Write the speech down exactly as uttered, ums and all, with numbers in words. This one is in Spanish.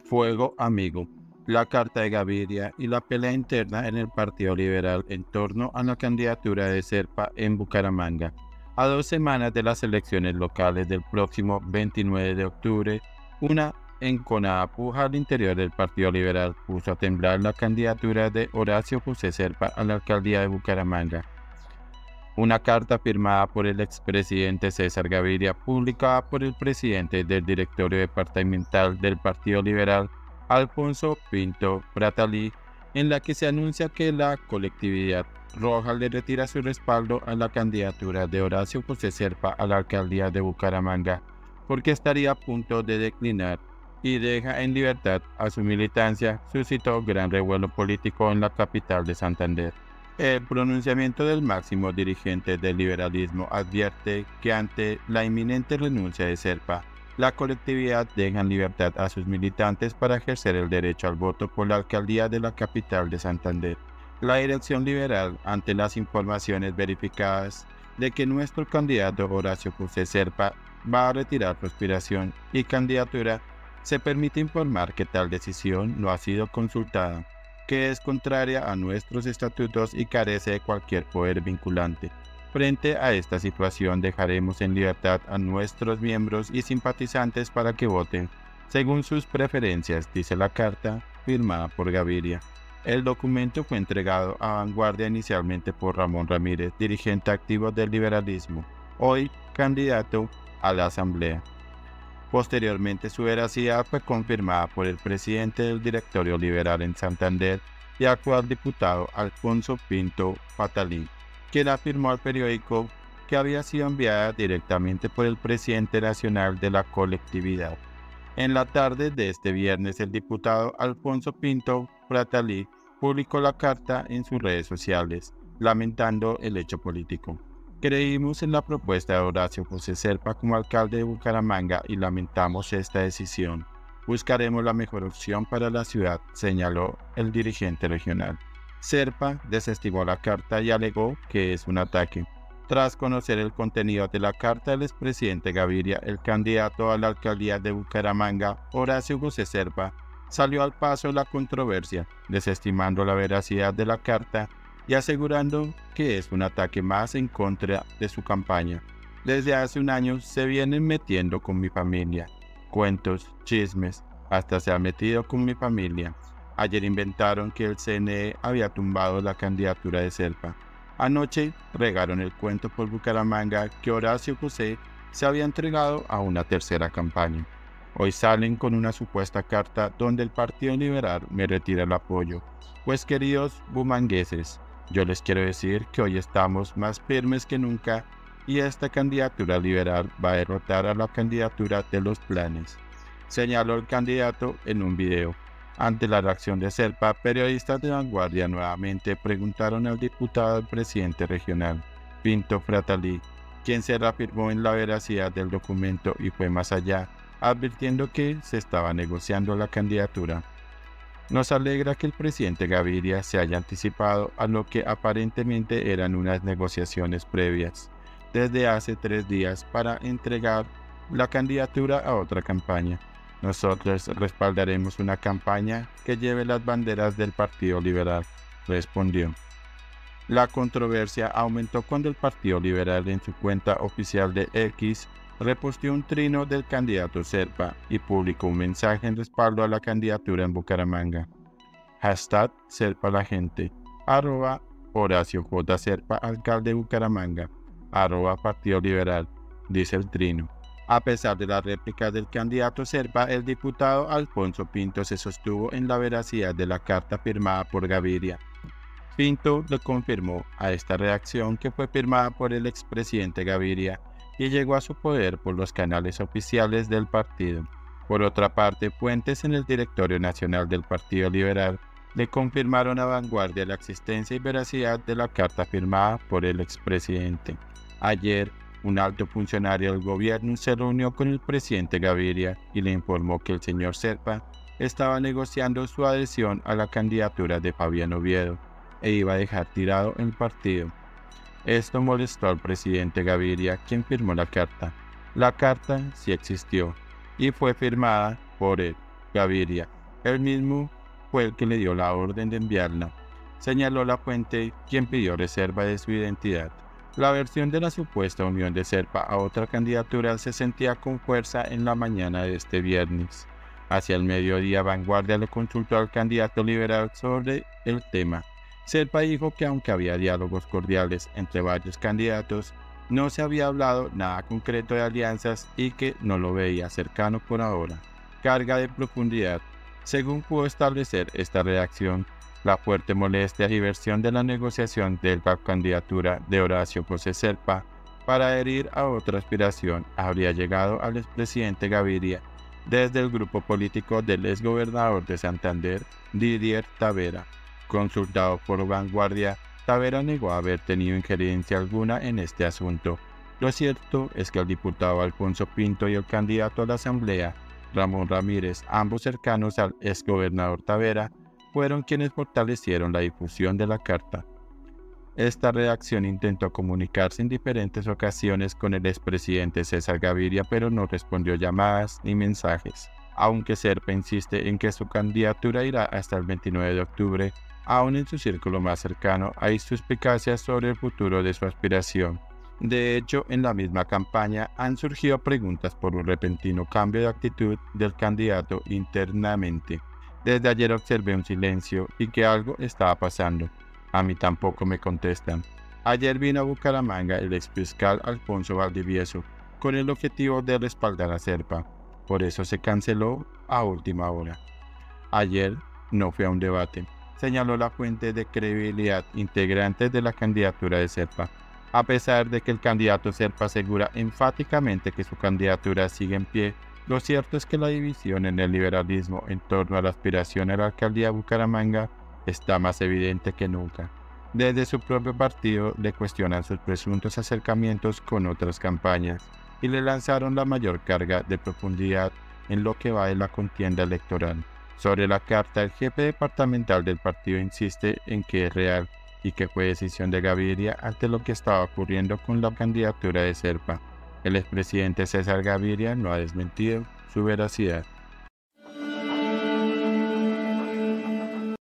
Fuego amigo. La carta de Gaviria y la pelea interna en el Partido Liberal en torno a la candidatura de Serpa en Bucaramanga. A dos semanas de las elecciones locales del próximo veintinueve de octubre, una enconada puja al interior del Partido Liberal puso a temblar la candidatura de Horacio José Serpa a la alcaldía de Bucaramanga. Una carta firmada por el expresidente César Gaviria, publicada por el presidente del directorio departamental del Partido Liberal, Alfonso Pinto Pratali, en la que se anuncia que la colectividad roja le retira su respaldo a la candidatura de Horacio José Serpa a la alcaldía de Bucaramanga, porque estaría a punto de declinar, y deja en libertad a su militancia, suscitó gran revuelo político en la capital de Santander. El pronunciamiento del máximo dirigente del liberalismo advierte que ante la inminente renuncia de Serpa, la colectividad deja en libertad a sus militantes para ejercer el derecho al voto por la alcaldía de la capital de Santander. La dirección liberal, ante las informaciones verificadas de que nuestro candidato Horacio José Serpa va a retirar su aspiración y candidatura, se permite informar que tal decisión no ha sido consultada, que es contraria a nuestros estatutos y carece de cualquier poder vinculante. Frente a esta situación, dejaremos en libertad a nuestros miembros y simpatizantes para que voten según sus preferencias, dice la carta firmada por Gaviria. El documento fue entregado a Vanguardia inicialmente por Ramón Ramírez, dirigente activo del liberalismo, hoy candidato a la Asamblea. Posteriormente, su veracidad fue confirmada por el presidente del directorio liberal en Santander y actual diputado Alfonso Pinto Pratali, quien afirmó al periódico que había sido enviada directamente por el presidente nacional de la colectividad. En la tarde de este viernes, el diputado Alfonso Pinto Pratali publicó la carta en sus redes sociales, lamentando el hecho político. Creímos en la propuesta de Horacio José Serpa como alcalde de Bucaramanga y lamentamos esta decisión. Buscaremos la mejor opción para la ciudad, señaló el dirigente regional. Serpa desestimó la carta y alegó que es un ataque. Tras conocer el contenido de la carta del expresidente Gaviria, el candidato a la alcaldía de Bucaramanga, Horacio José Serpa, salió al paso la controversia, desestimando la veracidad de la carta y asegurando que es un ataque más en contra de su campaña. Desde hace un año se vienen metiendo con mi familia. Cuentos, chismes, hasta se ha metido con mi familia. Ayer inventaron que el C N E había tumbado la candidatura de Serpa. Anoche regaron el cuento por Bucaramanga que Horacio José se había entregado a una tercera campaña. Hoy salen con una supuesta carta donde el Partido Liberal me retira el apoyo. Pues queridos bumangueses, yo les quiero decir que hoy estamos más firmes que nunca y esta candidatura liberal va a derrotar a la candidatura de los planes, señaló el candidato en un video. Ante la reacción de Serpa, periodistas de Vanguardia nuevamente preguntaron al diputado del presidente regional, Pinto Pratali, quien se reafirmó en la veracidad del documento y fue más allá, advirtiendo que se estaba negociando la candidatura. Nos alegra que el presidente Gaviria se haya anticipado a lo que aparentemente eran unas negociaciones previas desde hace tres días para entregar la candidatura a otra campaña. Nosotros respaldaremos una campaña que lleve las banderas del Partido Liberal, respondió. La controversia aumentó cuando el Partido Liberal en su cuenta oficial de X reposteó un trino del candidato Serpa y publicó un mensaje en respaldo a la candidatura en Bucaramanga. Hashtag Serpa la gente, arroba Horacio J. Serpa, alcalde de Bucaramanga, arroba Partido Liberal, dice el trino. A pesar de las réplicas del candidato Serpa, el diputado Alfonso Pinto se sostuvo en la veracidad de la carta firmada por Gaviria. Pinto le confirmó a esta redacción que fue firmada por el expresidente Gaviria y llegó a su poder por los canales oficiales del partido. Por otra parte, fuentes en el directorio nacional del Partido Liberal le confirmaron a Vanguardia la existencia y veracidad de la carta firmada por el expresidente. Ayer, un alto funcionario del gobierno se reunió con el presidente Gaviria y le informó que el señor Serpa estaba negociando su adhesión a la candidatura de Fabián Oviedo e iba a dejar tirado el partido. Esto molestó al presidente Gaviria, quien firmó la carta. La carta sí existió y fue firmada por él, Gaviria, Él mismo fue el que le dio la orden de enviarla, señaló la fuente, quien pidió reserva de su identidad. La versión de la supuesta unión de Serpa a otra candidatura se sentía con fuerza en la mañana de este viernes. Hacia el mediodía, Vanguardia le consultó al candidato liberal sobre el tema. Serpa dijo que aunque había diálogos cordiales entre varios candidatos, no se había hablado nada concreto de alianzas y que no lo veía cercano por ahora. Carga de profundidad. Según pudo establecer esta redacción, la fuerte molestia y versión de la negociación de la candidatura de Horacio José Serpa para adherir a otra aspiración habría llegado al expresidente Gaviria desde el grupo político del exgobernador de Santander, Didier Tavera. Consultado por Vanguardia, Tavera negó haber tenido injerencia alguna en este asunto. Lo cierto es que el diputado Alfonso Pinto y el candidato a la Asamblea, Ramón Ramírez, ambos cercanos al exgobernador Tavera, fueron quienes fortalecieron la difusión de la carta. Esta redacción intentó comunicarse en diferentes ocasiones con el expresidente César Gaviria, pero no respondió llamadas ni mensajes. Aunque Serpa insiste en que su candidatura irá hasta el veintinueve de octubre, aún en su círculo más cercano hay suspicacias sobre el futuro de su aspiración. De hecho, en la misma campaña han surgido preguntas por un repentino cambio de actitud del candidato internamente. Desde ayer observé un silencio y que algo estaba pasando. A mí tampoco me contestan. Ayer vino a Bucaramanga el exfiscal Alfonso Valdivieso con el objetivo de respaldar a Serpa. Por eso se canceló a última hora. Ayer no fue a un debate, señaló la fuente de credibilidad integrante de la candidatura de Serpa. A pesar de que el candidato Serpa asegura enfáticamente que su candidatura sigue en pie, lo cierto es que la división en el liberalismo en torno a la aspiración a la alcaldía de Bucaramanga está más evidente que nunca. Desde su propio partido le cuestionan sus presuntos acercamientos con otras campañas y le lanzaron la mayor carga de profundidad en lo que va de la contienda electoral. Sobre la carta, el jefe departamental del partido insiste en que es real y que fue decisión de Gaviria ante lo que estaba ocurriendo con la candidatura de Serpa. El expresidente César Gaviria no ha desmentido su veracidad.